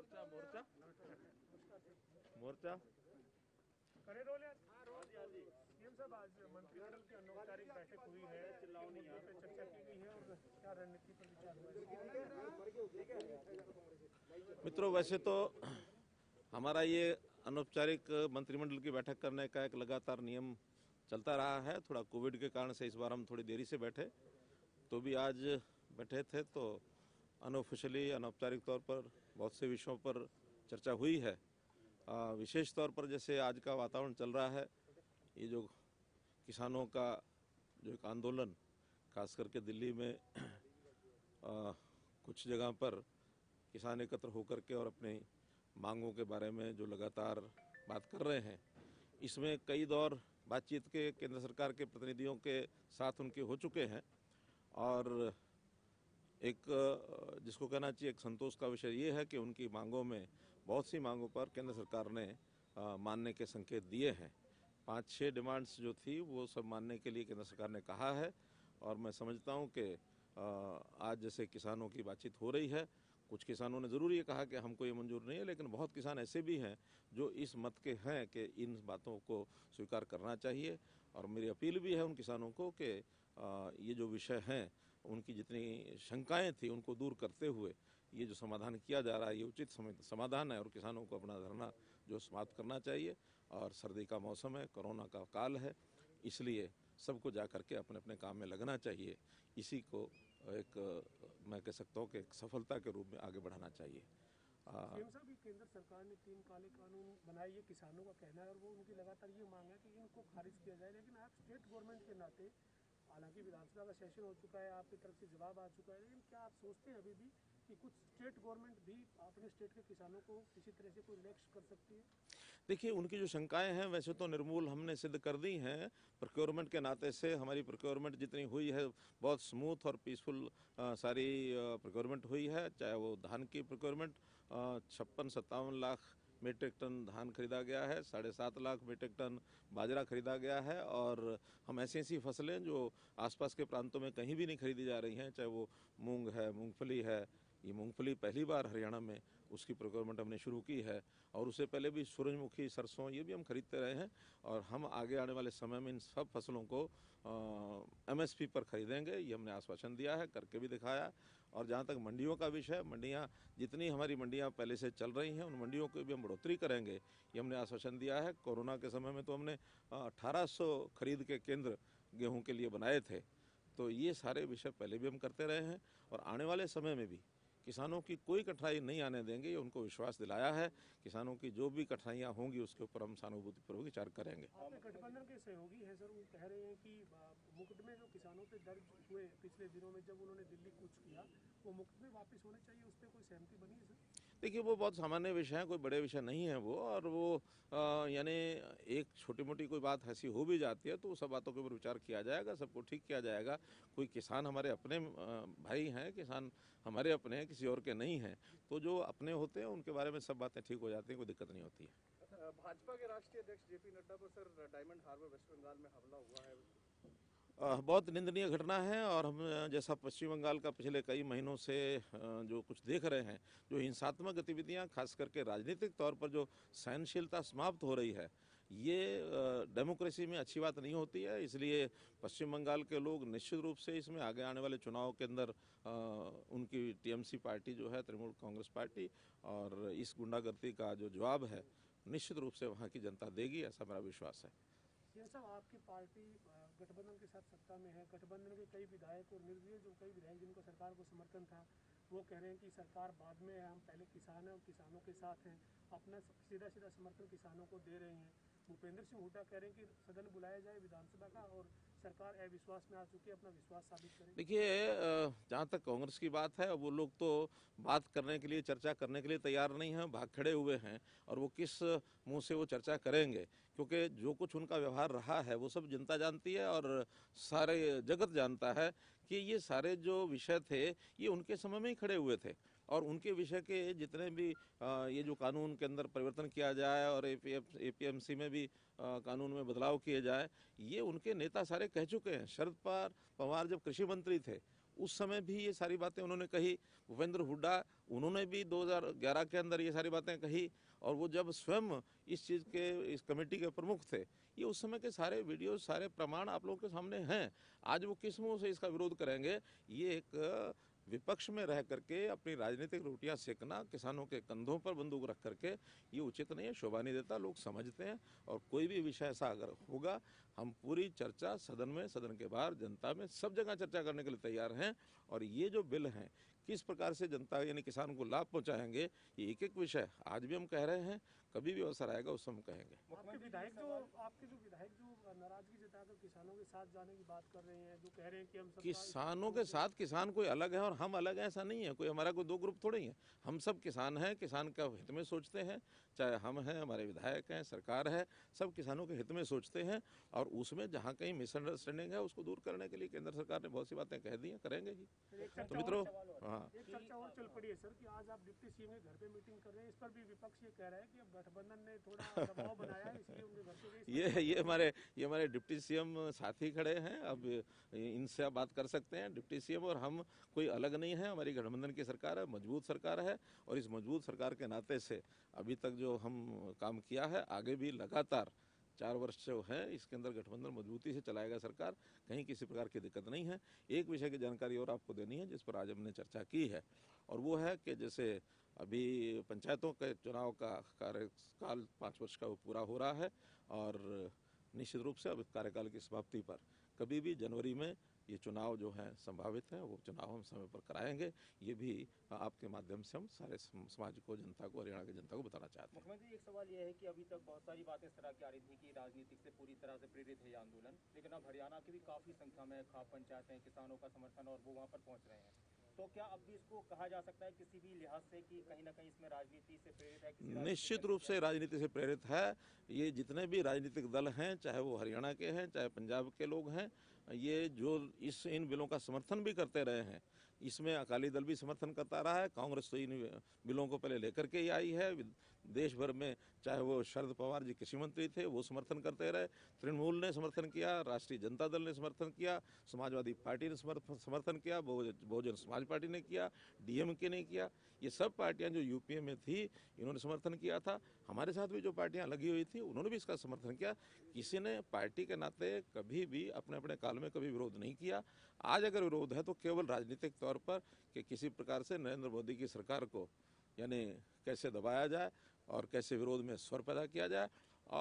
मोर्चा मोर्चा मोर्चा करे रोल यार। सीएम साहब, आज मंत्रिमंडल की अनौपचारिक बैठक हुई है, मुद्दों पे चर्चा की गई है और क्या रणनीति पर विचार हुआ है? मित्रों, वैसे तो हमारा ये अनौपचारिक मंत्रिमंडल की बैठक करने का एक लगातार नियम चलता रहा है। थोड़ा कोविड के कारण से इस बार हम थोड़ी देरी से बैठे, तो भी आज बैठे थे तो अनऑफिशियली अनौपचारिक तौर पर बहुत से विषयों पर चर्चा हुई है। विशेष तौर पर जैसे आज का वातावरण चल रहा है, ये जो किसानों का जो एक आंदोलन, खास करके दिल्ली में कुछ जगह पर किसान एकत्र होकर के और अपनी मांगों के बारे में जो लगातार बात कर रहे हैं, इसमें कई दौर बातचीत के केंद्र सरकार के प्रतिनिधियों के साथ उनके हो चुके हैं और एक जिसको कहना चाहिए एक संतोष का विषय ये है कि उनकी मांगों में बहुत सी मांगों पर केंद्र सरकार ने मानने के संकेत दिए हैं। 5-6 डिमांड्स जो थी वो सब मानने के लिए केंद्र सरकार ने कहा है और मैं समझता हूँ कि आज जैसे किसानों की बातचीत हो रही है, कुछ किसानों ने ज़रूर ये कहा कि हमको ये मंजूर नहीं है, लेकिन बहुत किसान ऐसे भी हैं जो इस मत के हैं कि इन बातों को स्वीकार करना चाहिए। और मेरी अपील भी है उन किसानों को कि ये जो विषय हैं, उनकी जितनी शंकाएं थी उनको दूर करते हुए ये जो समाधान किया जा रहा है ये उचित समाधान है और किसानों को अपना धरना जो समाप्त करना चाहिए। और सर्दी का मौसम है, कोरोना का काल है, इसलिए सबको जा करके अपने अपने काम में लगना चाहिए। इसी को एक मैं कह सकता हूँ कि एक सफलता के रूप में आगे बढ़ाना चाहिए। सीएम साहब, केंद्र सरकार ने 3 काले कानून बनाए, ये किसानों का कहना है और वो उनकी लगातार ये मांग है कि इनको खारिज किया जाए, लेकिन आप स्टेट गवर्नमेंट के नाते, हालांकि विधानसभा का सेशन हो चुका है, आपकी तरफ से जवाब आ चुका है, लेकिन क्या आप सोचते हैं अभी भी कि कुछ स्टेट गवर्नमेंट भी अपने स्टेट के किसानों को किसी तरह से कोई लक्ष्य कर सकती है? देखिए, उनकी जो शंकाएं हैं वैसे तो निर्मूल हमने सिद्ध कर दी हैं। प्रोक्योरमेंट के नाते से हमारी प्रोक्योरमेंट जितनी हुई है बहुत स्मूथ और पीसफुल सारी प्रोक्योरमेंट हुई है। चाहे वो धान की प्रोक्योरमेंट 56-57 लाख मीट्रिक टन धान खरीदा गया है, 7.5 लाख मीट्रिक टन बाजरा खरीदा गया है और हम ऐसी ऐसी फसलें जो आसपास के प्रांतों में कहीं भी नहीं खरीदी जा रही हैं, चाहे वो मूंग है, मूंगफली है। ये मूंगफली पहली बार हरियाणा में उसकी प्रोक्योरमेंट हमने शुरू की है और उससे पहले भी सूरजमुखी, सरसों ये भी हम खरीदते रहे हैं और हम आगे आने वाले समय में इन सब फसलों को MSP पर खरीदेंगे। ये हमने आश्वासन दिया है, करके भी दिखाया। और जहाँ तक मंडियों का विषय, मंडियाँ जितनी हमारी मंडियाँ पहले से चल रही हैं उन मंडियों को भी हम बढ़ोतरी करेंगे, ये हमने आश्वासन दिया है। कोरोना के समय में तो हमने 1800 खरीद के केंद्र गेहूँ के लिए बनाए थे, तो ये सारे विषय पहले भी हम करते रहे हैं और आने वाले समय में भी किसानों की कोई कठिनाई नहीं आने देंगे, ये उनको विश्वास दिलाया है। किसानों की जो भी कठिनाइयाँ होंगी उसके ऊपर हम सहानुभूतिपूर्वक विचार करेंगे। आपके गठबंधन के सहयोगी हैं सर, वो कह रहे हैं कि मुकदमे जो किसानों पे दर्ज हुए पिछले दिनों में जब उन्होंने दिल्ली कूच किया, वो मुकदमे वापस होने चाहिए, उस पर कोई सहमति बनी है सर? देखिए, वो बहुत सामान्य विषय है, कोई बड़े विषय नहीं है वो। और वो यानी एक छोटी मोटी कोई बात ऐसी हो भी जाती है तो सब बातों के ऊपर विचार किया जाएगा, सबको ठीक किया जाएगा। कोई किसान हमारे अपने भाई हैं, किसान हमारे अपने हैं, किसी और के नहीं हैं, तो जो अपने होते हैं उनके बारे में सब बातें ठीक हो जाती हैं, कोई दिक्कत नहीं होती है। भाजपा के राष्ट्रीय अध्यक्ष JP नड्डा पर sir Diamond Harbour West Bengal में हमला हुआ है। बहुत निंदनीय घटना है और हम जैसा पश्चिम बंगाल का पिछले कई महीनों से जो कुछ देख रहे हैं, जो हिंसात्मक गतिविधियां खास करके राजनीतिक तौर पर जो सहनशीलता समाप्त हो रही है, ये डेमोक्रेसी में अच्छी बात नहीं होती है। इसलिए पश्चिम बंगाल के लोग निश्चित रूप से इसमें आगे आने वाले चुनाव के अंदर उनकी TMC पार्टी जो है, तृणमूल कांग्रेस पार्टी, और इस गुंडागर्दी का जो जवाब है निश्चित रूप से वहाँ की जनता देगी, ऐसा मेरा विश्वास है। ये सब आपकी पार्टी गठबंधन के साथ सत्ता में है, गठबंधन के कई विधायक और निर्दलीय जो कई विधायक जिनको सरकार को समर्थन था, वो कह रहे हैं कि सरकार बाद में है, हम पहले किसान हैं और किसानों के साथ हैं, अपना सीधा सीधा समर्थन किसानों को दे रहे हैं। भूपेंद्र सिंह हुड्डा कह रहे हैं कि सदन बुलाया जाए विधानसभा का और सरकार अविश्वास में आ चुकी है, अपना विश्वास साबित करें। देखिए, जहाँ तक कांग्रेस की बात है, वो लोग तो बात करने के लिए, चर्चा करने के लिए तैयार नहीं हैं, भाग खड़े हुए हैं और वो किस मुंह से वो चर्चा करेंगे, क्योंकि जो कुछ उनका व्यवहार रहा है वो सब जनता जानती है और सारे जगत जानता है कि ये सारे जो विषय थे ये उनके समय में ही खड़े हुए थे और उनके विषय के जितने भी ये जो कानून के अंदर परिवर्तन किया जाए और APMC में भी कानून में बदलाव किए जाए, ये उनके नेता सारे कह चुके हैं। शरद पवार जब कृषि मंत्री थे उस समय भी ये सारी बातें उन्होंने कही। भूपेंद्र हुड्डा उन्होंने भी 2011 के अंदर ये सारी बातें कही, और वो जब स्वयं इस चीज़ के इस कमेटी के प्रमुख थे, ये उस समय के सारे वीडियो सारे प्रमाण आप लोगों के सामने हैं। आज वो किस मुंह से इसका विरोध करेंगे? ये एक विपक्ष में रह करके अपनी राजनीतिक रोटियां सेकना, किसानों के कंधों पर बंदूक रख करके, ये उचित नहीं है, शोभा नहीं देता। लोग समझते हैं, और कोई भी विषय ऐसा अगर होगा, हम पूरी चर्चा सदन में, सदन के बाहर, जनता में, सब जगह चर्चा करने के लिए तैयार हैं। और ये जो बिल हैं किस प्रकार से जनता यानी किसान को लाभ पहुंचाएंगे, ये एक एक विषय आज भी हम कह रहे हैं, कभी भी अवसर आएगा उस समय हम कहेंगे। आपके विधायक जो नाराजगी जताकर किसानों के साथ जाने की बात कर रहे हैं, जो कह रहे हैं कि हम किसानों के साथ, किसान कोई अलग है और हम अलग हैं, ऐसा नहीं है। कोई हमारा कोई दो ग्रुप थोड़े ही है। हम सब किसान हैं, किसान का हित में सोचते हैं। चाहे हम हैं, हमारे विधायक हैं, सरकार है, सब किसानों के हित में सोचते हैं। और उसमें जहाँ कहीं मिसअंडरस्टैंडिंग है उसको दूर करने के लिए केंद्र सरकार ने बहुत सी बातें कह दी हैं, करेंगे ही। तो मित्रों, हाँ, एक चर्चा और चल पड़ी है सर कि आज आप डिप्टी सीएम के घर पे मीटिंग कर रहे हैं। इस पर भी विपक्ष ये कह रहा है कि अब गठबंधन ने थोड़ा दबाव बनाया है, इसलिए उनके घर पे गए। ये हमारे डिप्टी सीएम साथी खड़े हैं। अब इनसे आप बात कर सकते हैं। डिप्टी सीएम और हम कोई अलग नहीं है। हमारी गठबंधन की सरकार है, मजबूत सरकार है, और इस मजबूत सरकार के नाते से अभी तक जो हम काम किया है, आगे भी लगातार 4 वर्ष जो है इसके अंदर गठबंधन मजबूती से चलाएगा सरकार। कहीं किसी प्रकार की दिक्कत नहीं है। एक विषय की जानकारी और आपको देनी है जिस पर आज हमने चर्चा की है, और वो है कि जैसे अभी पंचायतों के चुनाव का कार्यकाल 5 वर्ष का वो पूरा हो रहा है, और निश्चित रूप से अब कार्यकाल की समाप्ति पर कभी भी जनवरी में ये चुनाव जो है संभावित है। वो चुनाव हम समय पर कराएंगे। ये भी आपके माध्यम से हम सारे समाज को, जनता को, हरियाणा की जनता को बताना चाहते हैं। मुख्यमंत्री, एक सवाल ये है कि अभी तक बहुत सारी बातें इस तरह की आ रही थी कि राजनीतिक से पूरी तरह से प्रेरित है ये आंदोलन, लेकिन अब हरियाणा की भी काफी संख्या में खाप पंचायतें, किसानों का समर्थन, और वो वहाँ पर पहुँच रहे हैं। तो क्या अब भी इसको कहा जा सकता है किसी भी लिहाज से कि कहीं ना कहीं इसमें राजनीति से प्रेरित है? निश्चित रूप से राजनीति से प्रेरित है। ये जितने भी राजनीतिक दल हैं, चाहे वो हरियाणा के हैं, चाहे पंजाब के लोग हैं, ये जो इन बिलों का समर्थन भी करते रहे हैं, इसमें अकाली दल भी समर्थन करता रहा है। कांग्रेस तो इन बिलों को पहले लेकर के ही आई है। देश भर में चाहे वो शरद पवार जी कृषि मंत्री थे, वो समर्थन करते रहे। तृणमूल ने समर्थन किया, राष्ट्रीय जनता दल ने समर्थन किया, समाजवादी पार्टी ने समर्थन किया, बहुजन समाज पार्टी ने किया, डीएमके ने किया। ये सब पार्टियां जो यूपीए में थी, इन्होंने समर्थन किया था। हमारे साथ भी जो पार्टियां लगी हुई थी, उन्होंने भी इसका समर्थन किया। किसी ने पार्टी के नाते कभी भी अपने अपने काल में कभी विरोध नहीं किया। आज अगर विरोध है तो केवल राजनीतिक तौर पर कि किसी प्रकार से नरेंद्र मोदी की सरकार को यानी कैसे दबाया जाए और कैसे विरोध में स्वर पैदा किया जाए।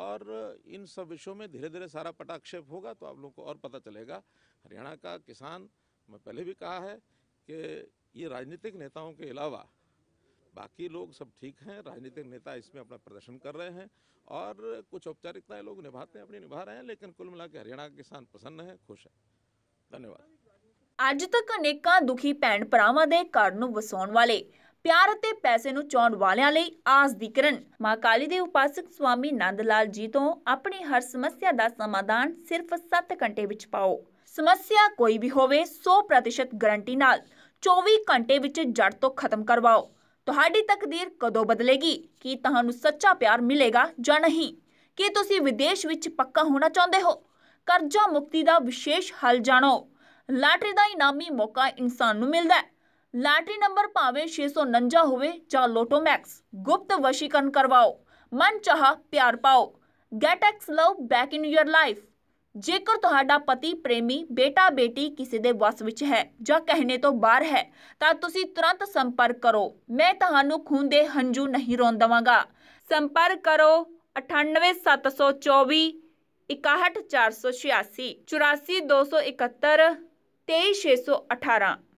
और इन सब विषयों में धीरे धीरे सारा पटाक्षेप होगा तो आप लोगों को और पता चलेगा। हरियाणा का किसान, मैं पहले भी कहा है कि ये राजनीतिक नेताओं के अलावा बाकी लोग सब ठीक हैं। राजनीतिक नेता इसमें अपना प्रदर्शन कर रहे हैं और कुछ औपचारिकताएं लोग निभाते हैं, अपनी निभा रहे हैं, लेकिन कुल मिला के हरियाणा का किसान प्रसन्न है, खुश है। धन्यवाद। ਅੱਜ ਤੱਕ ਅਨੇਕਾਂ ਦੁਖੀ ਭੈਣ ਭਰਾਵਾਂ ਦੇ ਘਰ ਨੂੰ ਵਸਾਉਣ ਵਾਲੇ, ਪਿਆਰ ਅਤੇ ਪੈਸੇ ਨੂੰ ਚਾਹੁਣ ਵਾਲਿਆਂ ਲਈ ਆਸ ਦੀ ਕਿਰਨ ਮਾਂ ਕਾਲੀ ਦੇ ਉਪਾਸਕ ਸਵਾਮੀ ਨੰਦ ਲਾਲ ਜੀ ਤੋਂ ਆਪਣੀ ਹਰ ਸਮੱਸਿਆ ਦਾ ਸਮਾਧਾਨ ਸਿਰਫ 7 ਘੰਟੇ ਵਿੱਚ ਪਾਓ। ਸਮੱਸਿਆ ਕੋਈ ਵੀ ਹੋਵੇ 100% ਗਾਰੰਟੀ ਨਾਲ 24 ਘੰਟੇ ਵਿੱਚ ਜੜ ਤੋਂ ਖਤਮ ਕਰਵਾਓ। ਤੁਹਾਡੀ ਤਕਦੀਰ ਕਦੋਂ ਬਦਲੇਗੀ? ਕੀ ਤੁਹਾਨੂੰ ਸੱਚਾ ਪਿਆਰ ਮਿਲੇਗਾ ਜਾਂ ਨਹੀਂ? ਕੀ ਤੁਸੀਂ ਵਿਦੇਸ਼ ਵਿੱਚ ਪੱਕਾ ਹੋਣਾ ਚਾਹੁੰਦੇ ਹੋ? ਕਰਜ਼ਾ ਮੁਕਤੀ ਦਾ ਵਿਸ਼ੇਸ਼ ਹੱਲ ਜਾਣੋ। ਲਾਟਰੀ ਦਾ ਇਨਾਮੀ ਮੌਕਾ ਇਨਸਾਨ ਨੂੰ ਮਿਲਦਾ ਹੈ। ਲਾਟਰੀ ਨੰਬਰ ਭਾਵੇਂ 649 ਹੋਵੇ ਜਾਂ ਲੋਟੋ ਮੈਕਸ, ਗੁਪਤ ਵਸ਼ੀਕਰਨ ਕਰਵਾਓ, ਮਨ ਚਾਹਾ ਪਿਆਰ ਪਾਓ। Get ex love back in your life. ਜੇਕਰ ਤੁਹਾਡਾ ਪਤੀ, ਪ੍ਰੇਮੀ, ਬੇਟਾ, ਬੇਟੀ ਕਿਸੇ ਦੇ ਵਸ ਵਿੱਚ ਹੈ ਜਾਂ ਕਹਿਣੇ ਤੋਂ ਬਾਹਰ ਹੈ ਤਾਂ ਤੁਸੀਂ ਤੁਰੰਤ ਸੰਪਰਕ ਕਰੋ। ਮੈਂ ਤੁਹਾਨੂੰ ਖੂਨ ਦੇ ਹੰਝੂ ਨਹੀਂ ਰੋਣ ਦੇਵਾਂਗਾ। ਸੰਪਰਕ ਕਰੋ 98724 61486 84271 23618।